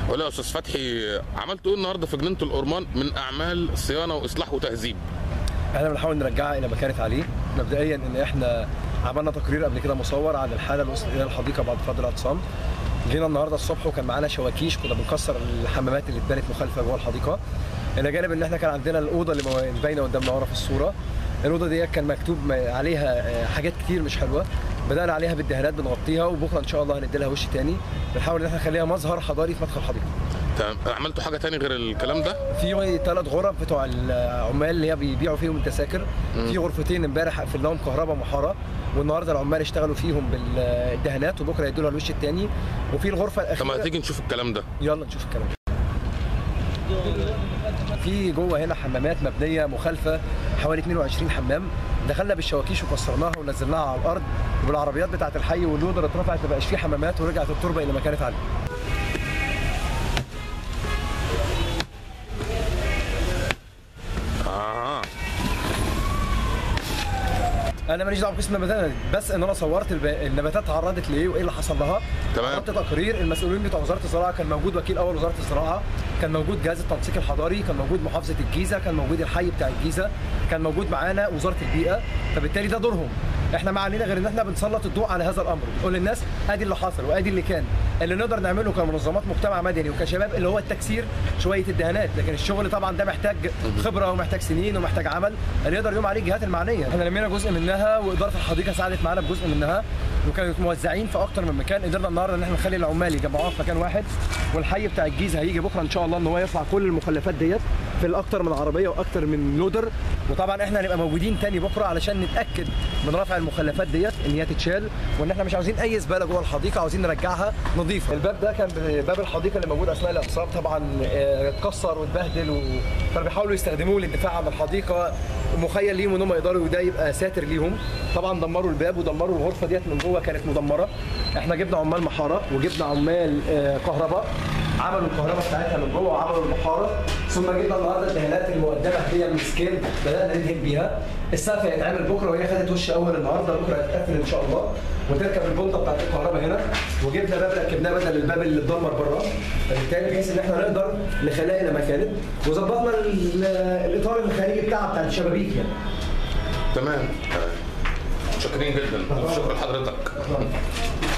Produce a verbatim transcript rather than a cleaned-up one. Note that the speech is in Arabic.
ولا يا استاذ فتحي، عملتوا ايه النهارده في جنينه الأورمان من اعمال صيانه واصلاح وتهذيب؟ احنا بنحاول نرجعها الى ما كانت عليه. مبدئيا ان احنا عملنا تقرير قبل كده مصور عن الحاله اللي وصلت الى الحديقه بعد فتره اعتصام. جينا النهارده الصبح وكان معانا شواكيش، كنا بنكسر الحمامات اللي اتبنت مخالفه جوه الحديقه. الى جانب ان احنا كان عندنا الاوضه اللي باينه قدامنا ورا في الصوره. الاوضه دي كان مكتوب عليها حاجات كتير مش حلوه، بدانا عليها بالدهانات بنغطيها، وبكره ان شاء الله هندي لها وش تاني، بنحاول ان احنا نخليها مظهر حضاري في مدخل الحديقه. تمام. عملتوا حاجه تاني غير الكلام ده؟ في ثلاث غرف بتوع العمال اللي هي بيبيعوا فيهم التذاكر. في غرفتين امبارح قفلناهم كهرباء محاره، والنهارده العمال اشتغلوا فيهم بالدهانات، وبكره يدوا لها الوش الثاني. وفي الغرفه الاخيره. طب ما تيجي نشوف الكلام ده؟ يلا نشوف الكلام ده. في جوه هنا حمامات مبنيه مخالفه حوالي اتنين وعشرين حمام، دخلنا بالشواكيش وكسرناها ونزلناها على الارض، وبالعربيات بتاعه الحي واللودر اترفعت، ما بقاش في حمامات ورجعت التربه الى ما كانت عليه. انا ماليش دعوه بقسم النباتات، بس ان انا صورت النباتات تعرضت لايه وايه اللي حصل لها. تمام. عملت تقرير. المسؤولين بتوع وزاره الزراعه كان موجود وكيل اول وزاره الزراعه، كان موجود جهاز التنسيق الحضري، كان موجود محافظه الجيزه، كان موجود الحي بتاع الجيزه، كان موجود معانا وزاره البيئه، فبالتالي ده دورهم. احنا ما علينا غير ان احنا بنسلط الضوء على هذا الامر، بنقول للناس ادي اللي حصل وادي اللي كان. اللي نقدر نعمله كمنظمات مجتمع مدني وكشباب اللي هو التكسير شويه الدهانات، لكن الشغل طبعا ده محتاج خبره ومحتاج سنين ومحتاج عمل اللي يقدر يقوم عليه الجهات المعنيه. احنا لمينا جزء منها، واداره الحديقه ساعدت معانا بجزء منها، وكانوا موزعين في اكتر من مكان. قدرنا النهارده ان احنا نخلي العمال يجمعوها في مكان واحد، والحي بتاع الجيزه هيجي بكره ان شاء الله ان هو يرفع كل المخلفات ديت في الاكتر من عربيه واكتر من لودر. وطبعا احنا هنبقى موجودين تاني بكره علشان نتاكد من رفع المخلفات ديت ان هي تتشال، وان احنا مش عاوزين اي زباله جوه الحديقه، عاوزين نرجعها نظيفه. الباب ده كان باب الحديقه اللي موجود اثناء الاعتصام، طبعا اتكسر واتبهدل، وكانوا بيحاولوا يستخدموه للدفاع عن الحديقه، مخيل ليهم ان هم يقدروا ده يبقى ساتر ليهم. طبعا دمروا الباب ودمروا الغرفه ديت من جوه، كانت مدمره. احنا جبنا عمال محاره وجبنا عمال كهرباء، عملوا الكهرباء بتاعتها من جوه وعملوا المحاره، ثم جبنا النهارده الدهانات المقدمه هي من سكيل بدانا ندهن بيها. السقف هيتعمل بكره، وهي خدت وش اول النهارده، بكره هتتقفل ان شاء الله وتركب البنطه بتاعت الكهرباء هنا. وجبنا باب ركبناه بدل الباب اللي اتدمر بره، فبالتالي بحيث ان احنا نقدر نخليها الى ما كانت، وظبطنا الاطار الخارجي بتاعها بتاع الشبابيك يعني. تمام. شكرين جدا. شكرا لحضرتك.